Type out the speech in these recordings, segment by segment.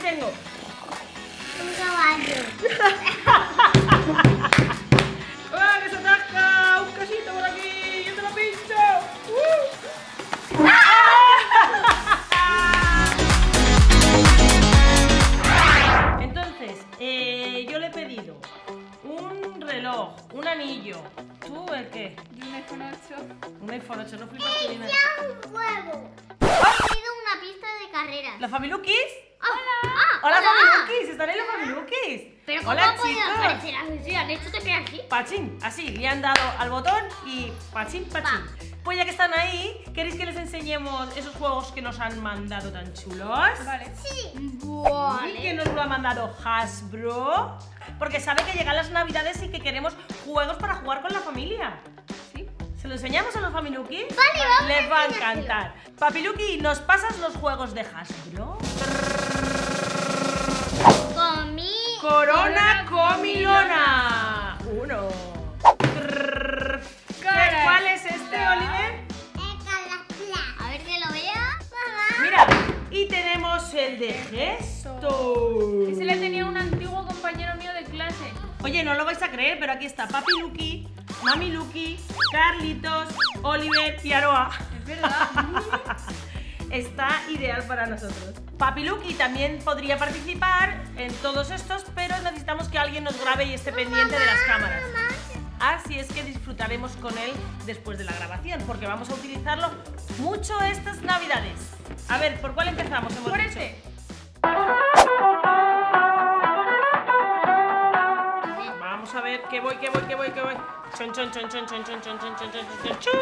tengo? Un caballo. ¡Ah, que se atasca! ¡Un quesito por aquí! ¡Yo te lo pincho! Entonces, yo le he pedido un reloj, un anillo. ¿Tú el qué? Y un iPhone 8. Un iPhone 8, no flipas tú dime. Ya un huevo. He pedido una pista de carreras. ¿La Familukis? ¡Hola! ¡Hola, Familukis! ¿Están ahí los Familukis? Pero ¿cómo Hola, ha podido chicos. aparecer así? ¿Han hecho también así? Pachín, así, le han dado al botón y pachín, pachín. Pues ya que están ahí, ¿queréis que les enseñemos esos juegos que nos han mandado tan chulos? Vale. Sí. Y que nos lo ha mandado Hasbro. Porque sabe que llegan las navidades y que queremos juegos para jugar con la familia. ¿Sí? ¿Se lo enseñamos a los Familukis? Vale, vamos Les a va a enseñárselo. encantar. Papiluki, ¿nos pasas los juegos de Hasbro? Comí. Corona Comilona. 1. Caray. ¿Cuál es este, Oliver? A ver que lo vea. Mamá. Mira, y tenemos el de gesto. Ese le tenía un antiguo compañero mío de clase. Oye, no lo vais a creer, pero aquí está Papi Luki, Mami Luki, Carlitos, Oliver y Aroa. Es verdad. Está ideal para nosotros. Papi Luki también podría participar en todos estos, pero necesitamos que alguien nos grabe y esté pendiente de las cámaras. Así es que disfrutaremos con él después de la grabación, porque vamos a utilizarlo mucho estas navidades. A ver, ¿por cuál empezamos? Hemos Por dicho. ese. Vamos a ver, que voy. Chon, chon, chon, chon, chon, chon, chon, chon, chon, chon, chon.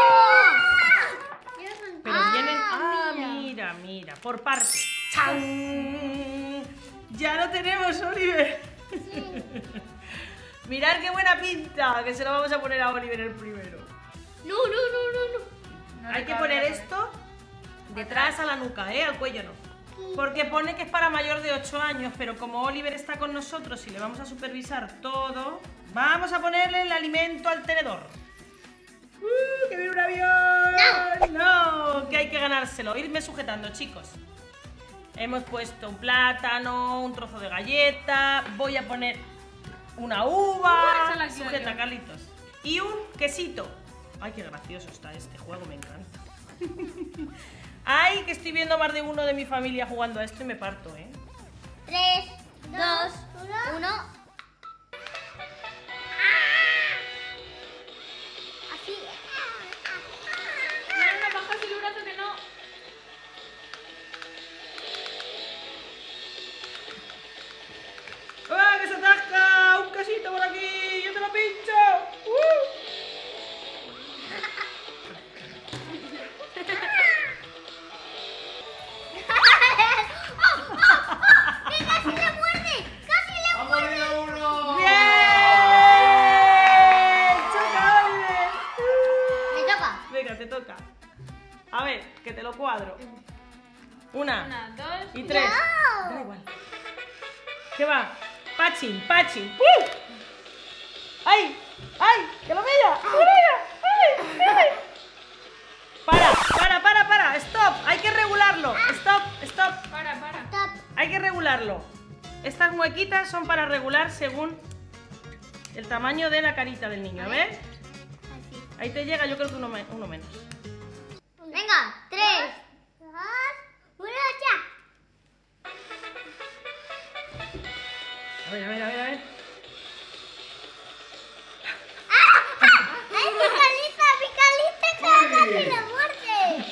Pero vienen... Ah, mira, por parte. ¡Chan! Ya lo tenemos, Oliver. Mirad qué buena pinta, que se lo vamos a poner a Oliver el primero. No. No Hay le que cabe poner la esto detrás a la nuca, al cuello no. Porque pone que es para mayor de 8 años, pero como Oliver está con nosotros y le vamos a supervisar todo, vamos a ponerle el alimento al tenedor. ¡Que viene un avión! ¡No! Que hay que ganárselo. Irme sujetando, chicos. Hemos puesto un plátano, un trozo de galleta, voy a poner una uva. Esa la quiero Sujeta, yo. Carlitos. Y un quesito. Ay, qué gracioso está este juego, me encanta. Ay, que estoy viendo más de uno de mi familia jugando a esto y me parto, ¿eh? 3, 2, 1. Así. No, bajas el brazo que no. ¡Ah, que se atasca! ¡Un quesito por aquí! ¡Yo te lo pincho! ¡Que casi le muerde! ¡Casi le ¡Ha mordido uno! ¡Bien! ¡Choca, Oliver! Me toca. Venga, te toca. A ver, que te lo cuadro. Una. 1, 2. Y 3. No. Da igual. ¿Qué va? Pachín. ¡Ay! ¡Que lo vea! ¡Que lo vea! ¡Ay! ¡Para! ¡Stop! Hay que regularlo. ¡Stop! Para. Top. Hay que regularlo. Estas muequitas son para regular según el tamaño de la carita del niño. ¿Ves? Así. Ahí te llega, yo creo que uno menos. Venga, 3, 2, 1, ya. A ver. ¡Ay, picalita, que casi le muerde!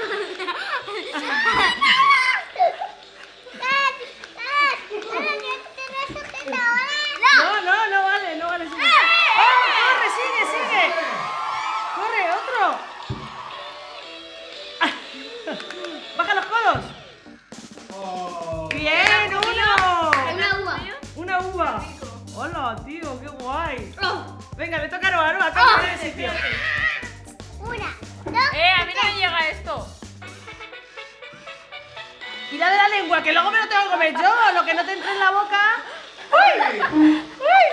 No vale. Sigue. ¡Oh, corre, sigue! ¡Corre, otro! ¡Baja los codos! Oh. ¡Bien, uno! Una uva. ¡Una uva! ¡Hola, tío! ¡Qué guay! Oh. Venga, le toca a Aroa, cambia de sitio. Una, dos, A mí no me llega esto. Y la de la lengua, que luego me lo tengo que comer yo, lo que no te entre en la boca. ¡Uy! ¡Uy!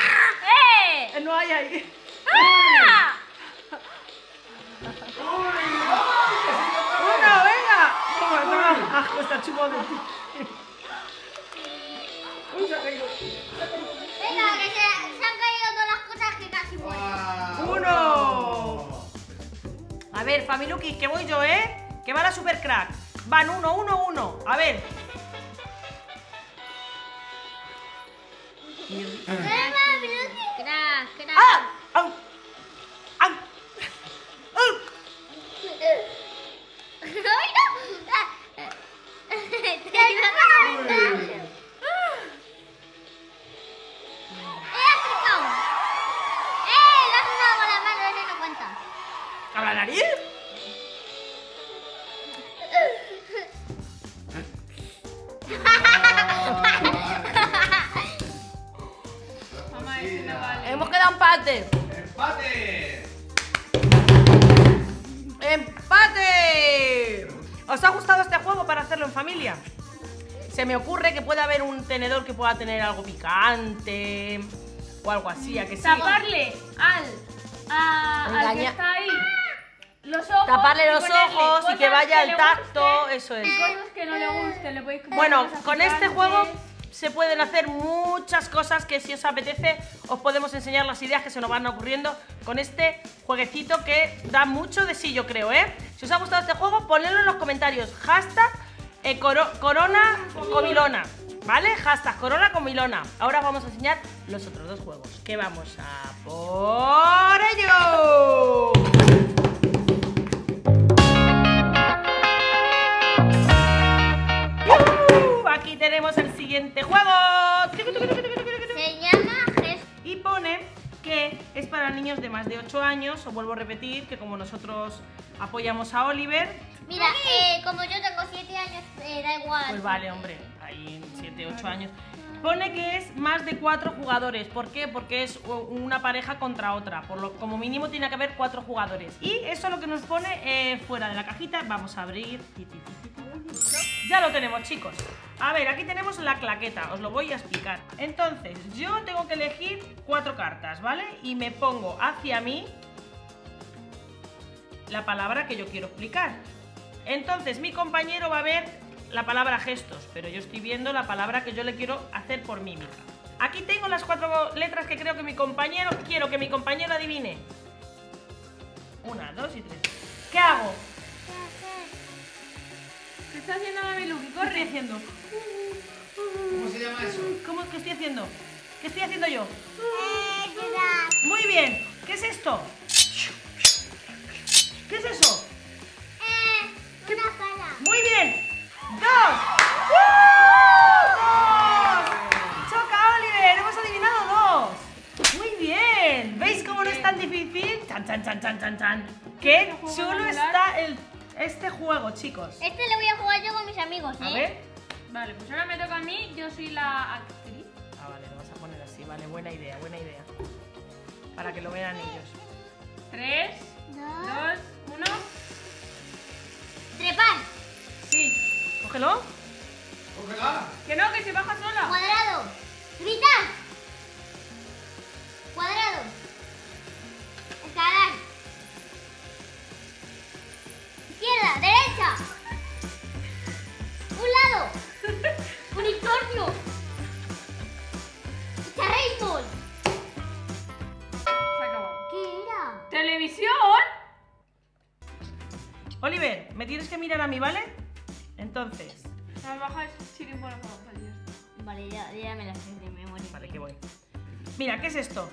No hay ahí. ¡Ah! ¡Uy! asco, está chupo de ti. Uy, se ha caído. Venga, que se han caído todas las cosas que casi mueren. ¡Uno! A ver, Familukis, que voy yo, ¿eh? Que va la super crack. Van 1, 1, 1. A ver. Crack. ¡Ah! ¡Au! ¡Au! ¡Au! ¿A la nariz? Mamá, ese no vale. Hemos quedado empate. ¡Empate! ¡Empate! ¿Os ha gustado este juego para hacerlo en familia? Se me ocurre que puede haber un tenedor que pueda tener algo picante o algo así, ¿a que sí? Taparle al que Engaña- está ahí los ojos. Taparle los ponerle ojos y cosas que vaya al le tacto, gusten eso es. y cosas que no le gusten. Le podéis comprar Bueno, cosas con este picantes. juego se pueden hacer muchas cosas que si os apetece os podemos enseñar las ideas que se nos van ocurriendo con este jueguecito que da mucho de sí, yo creo, ¿eh? Si os ha gustado este juego, ponedlo en los comentarios. Hashtag Corona Comilona, ¿vale? Hashtag Corona Comilona. Ahora os vamos a enseñar los otros dos juegos, que vamos a por ello. Aquí tenemos el siguiente juego. Se llama Gesto. Y pone que es para niños de más de 8 años. Os vuelvo a repetir que como nosotros apoyamos a Oliver, Mira, como yo tengo 7 años, da igual. pues vale, hombre, hay 7, 8 años. Pone que es más de 4 jugadores. ¿Por qué? Porque es una pareja contra otra. Como mínimo tiene que haber 4 jugadores. Y eso es lo que nos pone fuera de la cajita. Vamos a abrir. Ya lo tenemos, chicos. A ver, aquí tenemos la claqueta. Os lo voy a explicar. Entonces, yo tengo que elegir 4 cartas, ¿vale? Y me pongo hacia mí la palabra que yo quiero explicar. Entonces, mi compañero va a ver la palabra gestos, pero yo estoy viendo la palabra que yo le quiero hacer por mímica. Aquí tengo las 4 letras que quiero que mi compañero adivine. 1, 2 y 3. ¿Qué hago? ¿Qué está haciendo Mami Luki? ¿Qué estoy Corre. haciendo? ¿Cómo se llama eso? ¿Cómo que estoy haciendo? ¿Qué estoy haciendo yo? Ayuda. Muy bien. ¿Qué es esto? ¿Qué es eso? Una pala. Muy bien. 2. ¡Choca, Oliver! ¡Hemos adivinado 2! Muy bien. ¿Veis cómo no es tan difícil? ¡Chan, chan, chan, chan, chan, chan! ¡Qué ¿Este juego chulo modular? está este juego, chicos! Este lo voy a jugar yo con mis amigos, A ver. Vale, pues ahora me toca a mí. Yo soy la actriz. Ah, vale, lo vas a poner así. Vale, buena idea, buena idea. Para que lo vean ellos. 3, 2, 1. Trepar. Sí. Cógelo. ¡Cógela! Que se baja sola. Cuadrado. Gritar. Cuadrado. Escalar. Izquierda, derecha. Un lado. Unicornio. Charraison. Se acabó. ¿Qué era? Televisión. Oliver, me tienes que mirar a mí, ¿vale? Entonces, Las bajas chirimola por la calle. Vale, ya me la sé de memoria. vale, que voy. Mira, ¿qué es esto?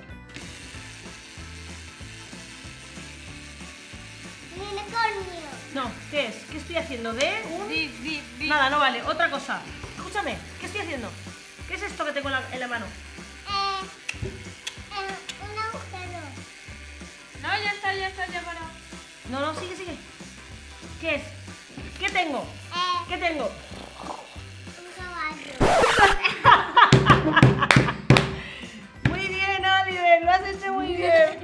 Unicornio. No, ¿qué es? ¿Qué estoy haciendo? ¿De un...? Di. Nada, no vale. Otra cosa. Escúchame, ¿qué estoy haciendo? ¿Qué es esto que tengo en la mano? Un agujero. No, ya está, ya paró. No, no, sigue, sigue. ¿Qué es? ¿Qué tengo? ¿Qué tengo? Un caballo. Muy bien, Oliver, lo has hecho muy bien.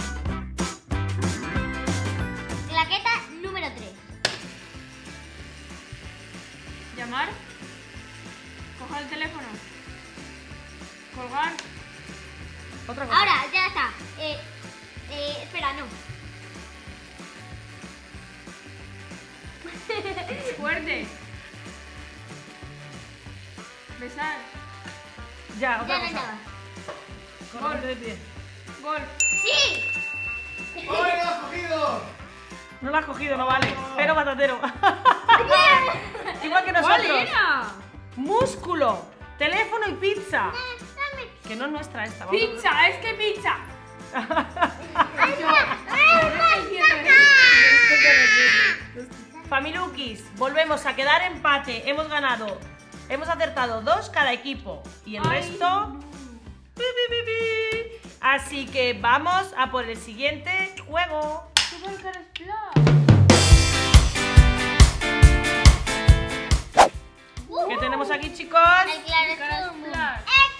Claqueta número 3. Llamar. Coger el teléfono. Colgar. Otra cosa. Ahora, ya está. Espera, no. Fuerte. Besar. Ya, otra Ya no cosa. estaba. Correcto de pie. Gol. ¡Sí! ¡Ay, lo has cogido! No lo has cogido, no vale. Pero patatero. Igual que ¿Cuál nosotros. era? Músculo, teléfono y pizza. Dame. Que no es nuestra esta. Vamos a- Pizza, es que pizza. Familukis, volvemos a quedar empate. Hemos ganado. Hemos acertado 2 cada equipo. Y el Ay, resto. Pi, pi, pi, pi. Así que vamos a por el siguiente juego. Super Car Splash. ¿Qué tenemos aquí, chicos? El claro Car zumo. Splash.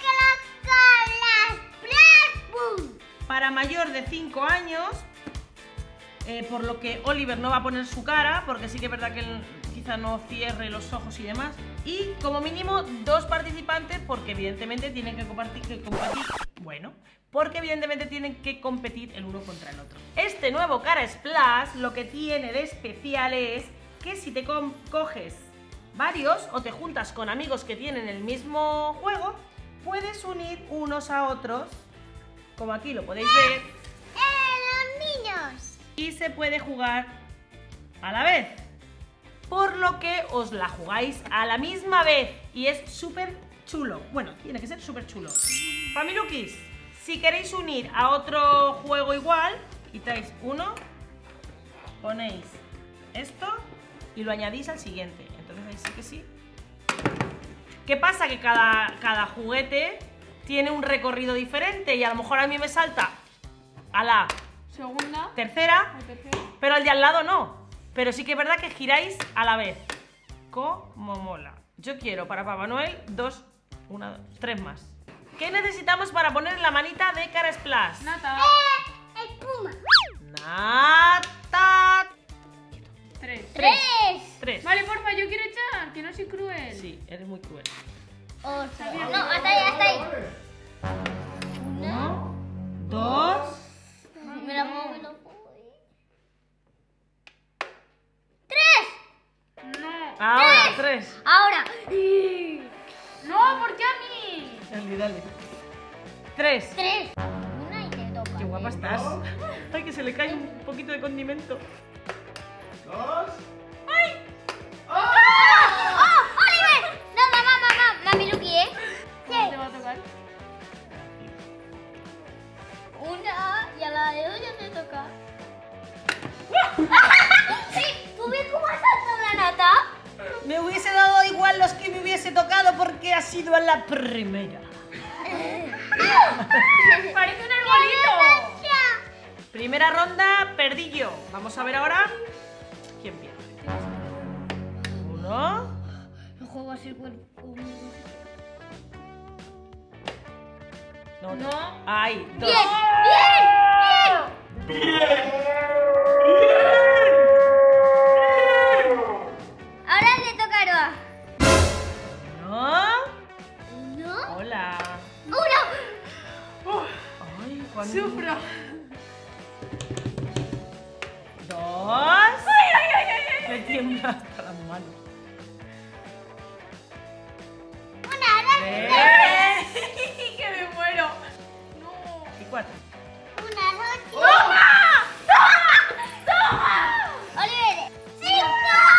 Para mayor de 5 años. Por lo que Oliver no va a poner su cara, porque sí que es verdad que él quizá no cierre los ojos y demás. Y como mínimo 2 participantes, porque evidentemente tienen que competir. Bueno, porque evidentemente tienen que competir el uno contra el otro. Este nuevo Cara Splash lo que tiene de especial es que si te coges varios o te juntas con amigos que tienen el mismo juego, puedes unir unos a otros, como aquí lo podéis ver. Los niños. Y se puede jugar a la vez. Por lo que os la jugáis a la misma vez. Y es súper chulo. Bueno, tiene que ser súper chulo. Familukis, si queréis unir a otro juego igual, quitáis uno, ponéis esto y lo añadís al siguiente. Entonces ahí sí que sí. ¿Qué pasa? Que cada juguete tiene un recorrido diferente y a lo mejor a mí me salta a la Segunda. tercera, O tercera. pero el de al lado no. Pero sí que es verdad que giráis a la vez. Como mola. Yo quiero para Papá Noel 3 más. ¿Qué necesitamos para poner la manita de Cara Splash? Nata. Espuma. Nata. 3. 3. Vale, porfa, yo quiero echar, que no soy cruel. Sí, eres muy cruel. No, hasta ahí, hasta ahí. 1, 2. Me la pongo, me la pongo. 3. No. Ahora, 3. Ahora. No, ¿por qué a mí? Dale, dale. 3. 3. Una y te toca. Qué guapa estás. Ay, que se le cae un poquito de condimento. 2. ¡Oh! ¡Oliver! No, mamá, mami Lucky, ¿eh? ¿Cómo te va a tocar? Una y a la de dos ya te toca. Sí, ¿tú ves cómo ha saltado la nata? Me hubiese dado igual los que me hubiese tocado porque ha sido a la primera. Parece un arbolito. Primera ronda, perdí yo. Vamos a ver ahora quién pierde. 1. El juego así el cuerpo. No. Ahí, 2. ¡Bien! Ahora le toca a Aroa. 1. Uno. Hola. Uno. Ay, ¿cuándo? Sufro. 2. Me tiembla hasta las manos. Una, 3. Que me muero. No. Y 4. Una, dos. ¡Toma! ¡Toma! Oliver. 5.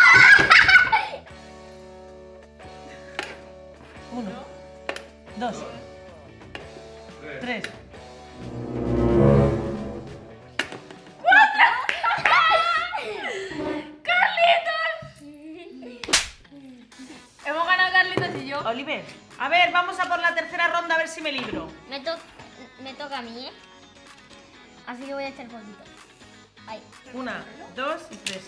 1. 2. 3. Hemos ganado Carlitos y yo. Oliver, a ver, vamos a por la tercera ronda a ver si me libro. Me toca a mí, ¿eh? Así que voy a echar poquito. Ahí. 1, 2 y 3.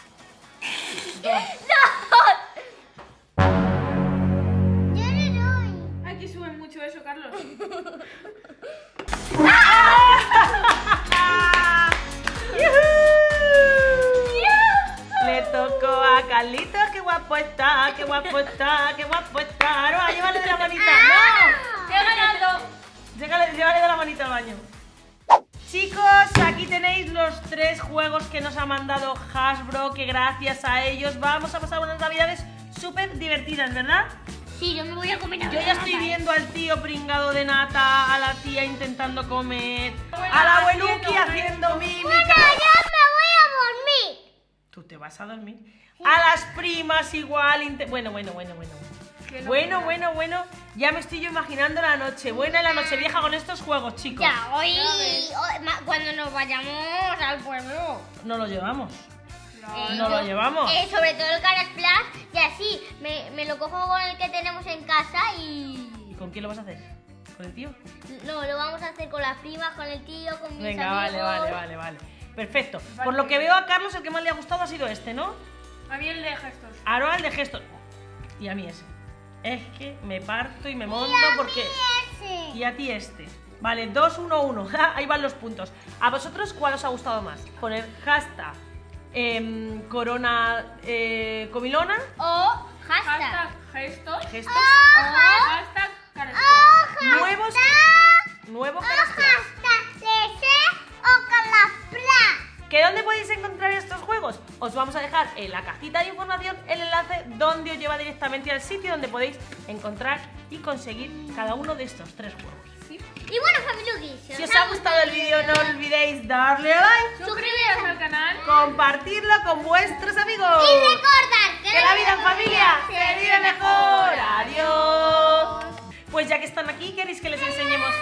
2. Yo le doy. Ay, que sube mucho eso, Carlos. Le tocó a Carlitos, qué guapo está, qué guapo está, qué guapo está. No, llévale de la manita. No. He ganado. Llévale de la manita al baño. Chicos, aquí tenéis los 3 juegos que nos ha mandado Hasbro, que gracias a ellos vamos a pasar unas navidades súper divertidas, ¿verdad? Sí, yo me voy a comer Yo ya estoy viendo al tío pringado de nata, a la tía intentando comer, a la abueluki haciendo mímica. Bueno, yo me voy a dormir. ¿Tú te vas a dormir? A las primas igual. Bueno. Bueno. Ya me estoy yo imaginando la noche buena y la noche vieja con estos juegos, chicos. Ya, hoy, cuando nos vayamos al pueblo. No lo llevamos. No lo llevamos. Sobre todo el Cara Splash, y así me lo cojo con el que tenemos en casa y... ¿Y con quién lo vas a hacer? ¿Con el tío? No, lo vamos a hacer con las primas, con el tío, con mis Venga, amigos. vale. Perfecto. Por lo que veo a Carlos el que más le ha gustado ha sido este, ¿no? A mí el de gestos. Ahora el de gestos. Y a mí ese. Es que me parto y me monto porque... Ese. Y a ti este. Vale, 2, 1, 1. Ahí van los puntos. ¿A vosotros cuál os ha gustado más? Poner hashtag corona comilona. O hashtag. Hashtag gestos. Gestos. Hashtag caresplay. Nuevo Carasplash. ¿Que dónde podéis encontrar estos juegos? Os vamos a dejar en la cajita de información el enlace donde os lleva directamente al sitio donde podéis encontrar y conseguir cada uno de estos 3 juegos. Y bueno, Familukis, Si os ha gustado el vídeo no olvidéis darle a like, Suscribiros al canal. compartirlo con vuestros amigos. y recordad ¡Que la vida en familia se vive mejor! ¡Adiós! Pues ya que están aquí, ¿queréis que les enseñemos?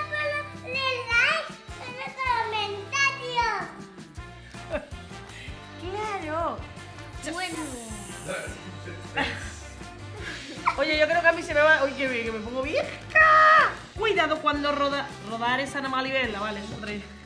¡Claro! Bueno. Oye, yo creo que a mí se me va... ¡Uy, que me pongo vieja! Cuidado cuando rodar esa Ana Malibela, vale, es otra idea.